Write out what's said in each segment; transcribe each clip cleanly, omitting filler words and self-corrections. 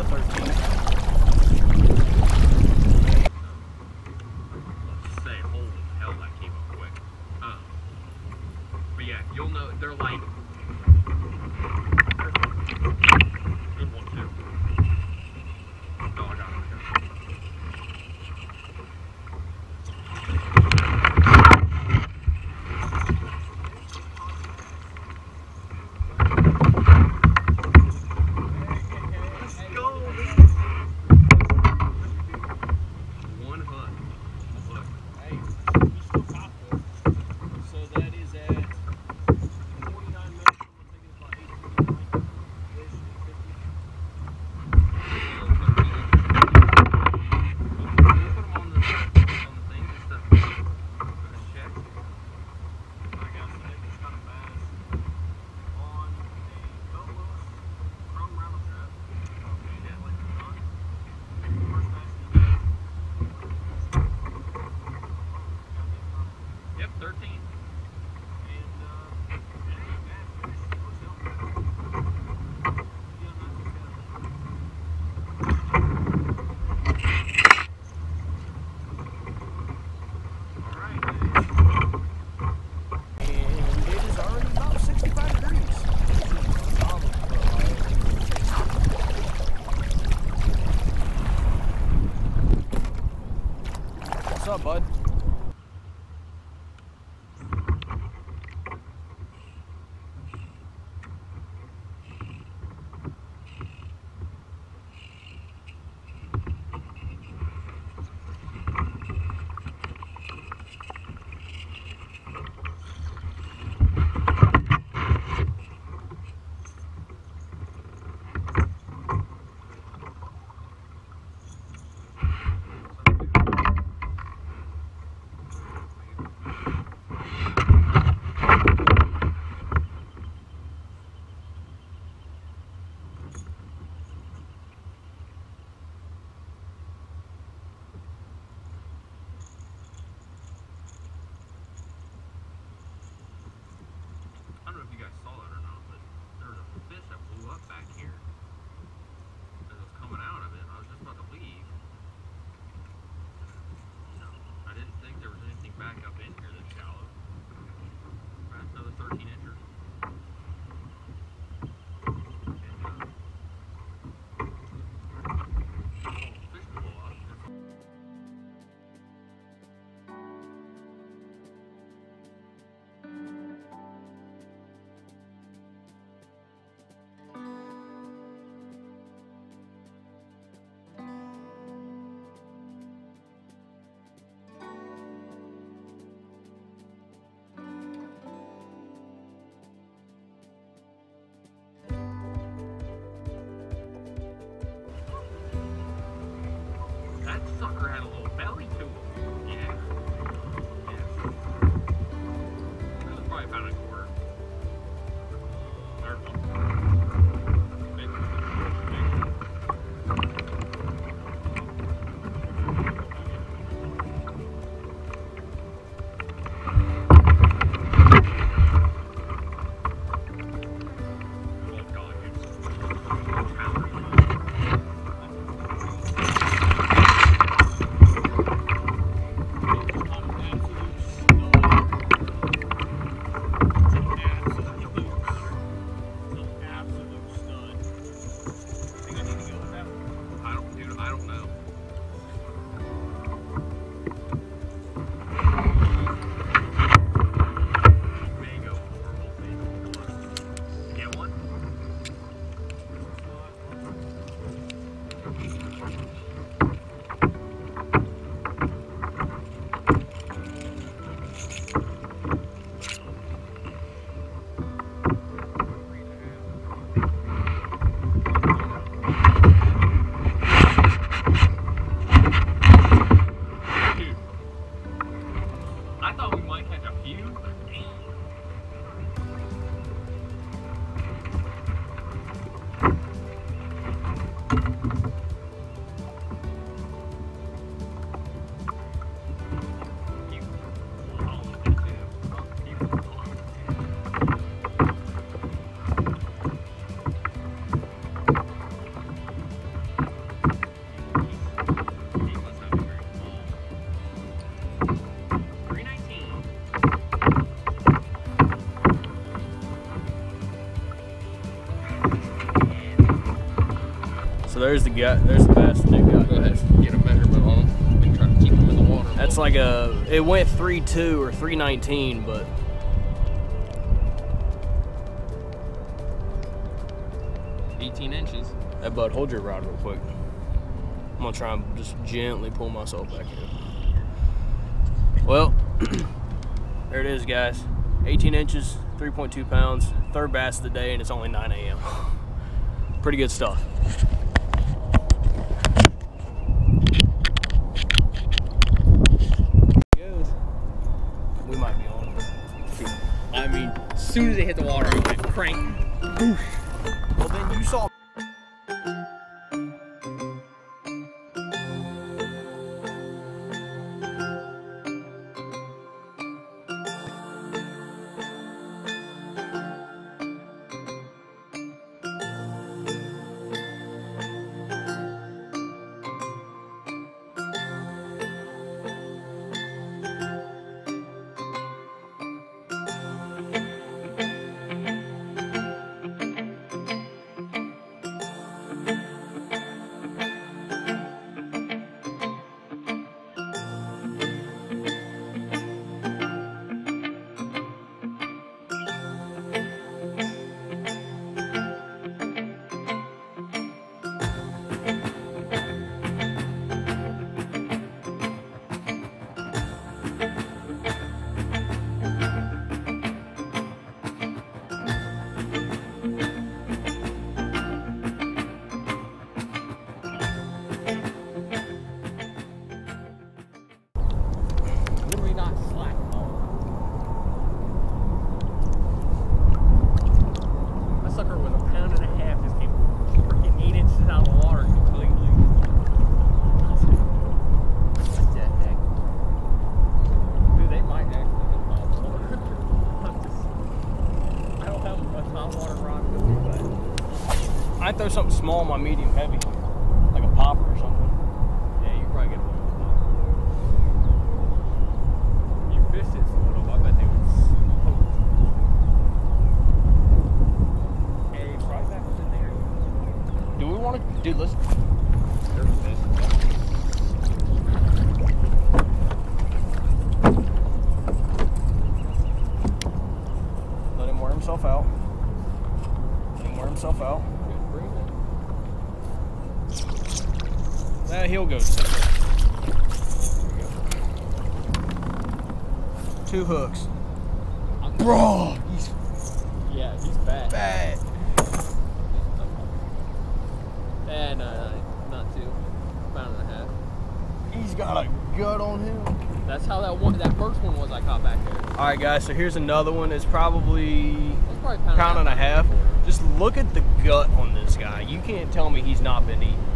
13. Let's say, holy hell, that came up quick. But yeah, you'll know, they're like, good one too. No, I got it. Yep, 13. What's up, bud? I don't know if you guys saw that or not, but there was a fish that blew up back here as I was coming out of it. I was just about to leave. You know, I didn't think there was anything back up in here this shallow. That's another 13 inches. Fish blew up. That sucker had a little belly to it. Yeah. Yeah. That was probably about a quarter. Or big. I don't know. Mango horrible thing. Get one? I thought we might catch a few, but damn. So there's the bass that they got. Go ahead, get a measurement on them. Been trying to keep them in the water. That's like it went 3.2 or 3.19, but 18 inches. hey bud, hold your rod real quick. I'm gonna try and just gently pull myself back in. Well, there it is, guys. 18 inches, 3.2 pounds, third bass of the day, and it's only 9 a.m. Pretty good stuff. We might be on. I mean, as soon as they hit the water, it went crank. Boosh. Well, then you saw. I'd throw something small on my medium heavy, like a popper or something. Yeah, you probably get one with a popper. You fished it, so I bet they would poke. Hey, probably back in there. Do we want to, dude, let's. There's a fish. Let him wear himself out. Let him wear himself out. He'll go. Two hooks. Bro! He's bad. Bad. No, not two. Pound and a half. He's got a gut on him. That's how that first one was I caught back there. Alright guys, so here's another one. It's probably Pound and a half. Just look at the gut on this guy. You can't tell me he's not been eating.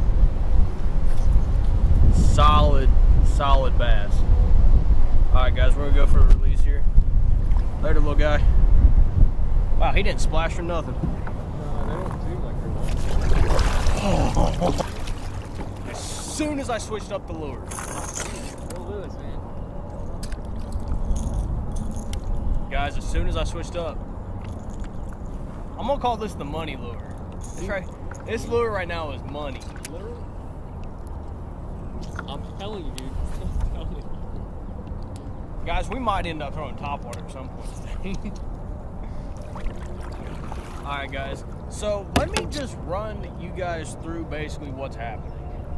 Solid bass. Alright guys, we're gonna go for a release here. Later, little guy. Wow, he didn't splash or nothing. No, they don't seem like they're not. As soon as I switched up the lure. Go Lewis, man. Guys, as soon as I switched up, I'm gonna call this the money lure. That's right. This lure right now is money. Literally? I'm telling you, dude. I'm telling you. Guys, we might end up throwing topwater at some point today. Alright guys, so let me just run you guys through basically what's happening.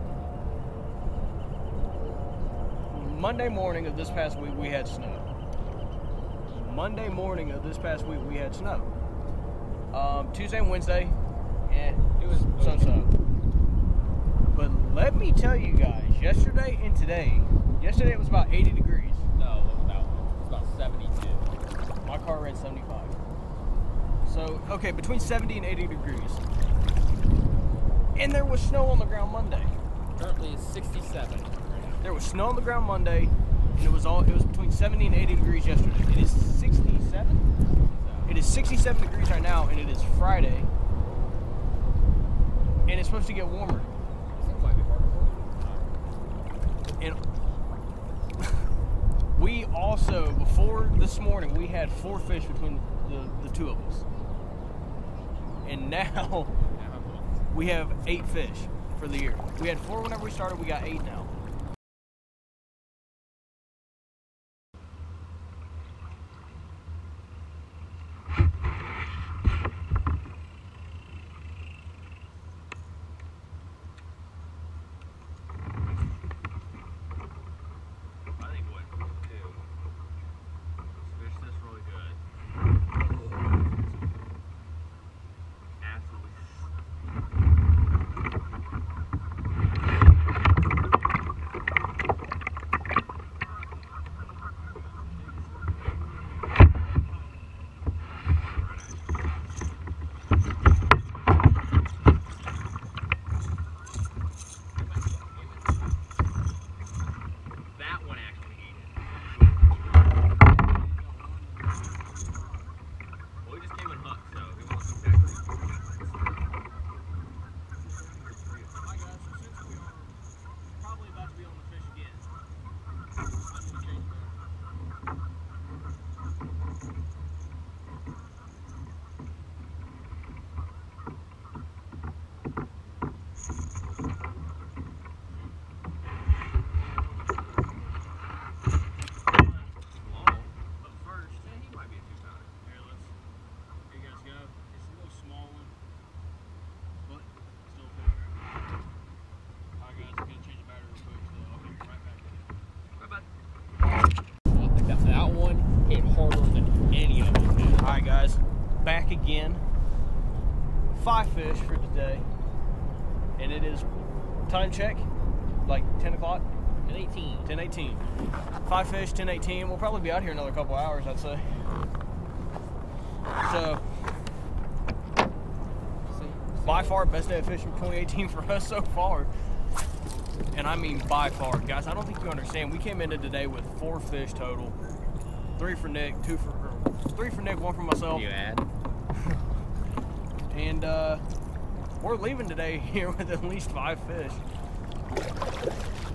Monday morning of this past week we had snow. Monday morning of this past week we had snow. Tuesday and Wednesday, it was sun-sun. But let me tell you guys, yesterday and today, yesterday it was about 80 degrees. No, it was about 72. My car read 75. So, okay, between 70 and 80 degrees. And there was snow on the ground Monday. Currently it's 67. There was snow on the ground Monday, and it was between 70 and 80 degrees yesterday. It is 67? It is 67 degrees right now, and it is Friday. And it's supposed to get warmer. And we also, before this morning, we had 4 fish between the two of us. And now we have 8 fish for the year. We had 4 whenever we started. We got 8 now. I think what, 2. Let's fish this really good. Absolutely. That one actually ate it. Well, he just came and hooked, so he wants to come back. Hi guys, so since we are probably about to be on the fish again, I'm going to change that. Long, but first, he might be a 2-pounder. Here, here you guys go. It's a little small one, but still pretty good. Alright guys, I'm going to change the battery real quick, so I'll be right back with you. Bye bye. I think that one hit harder than any of them did. Alright guys, back again. 5 fish for today. And it is time check, like 10 o'clock, An 18. 10:18. 5 fish, 10:18. We'll probably be out here another couple hours, I'd say. So, by far, best day of fishing 2018 for us so far. And I mean by far. Guys, I don't think you understand. We came into today with 4 fish total. 3 for Nick, 3 for Nick, 1 for myself. You add? And we're leaving today here with at least 5 fish.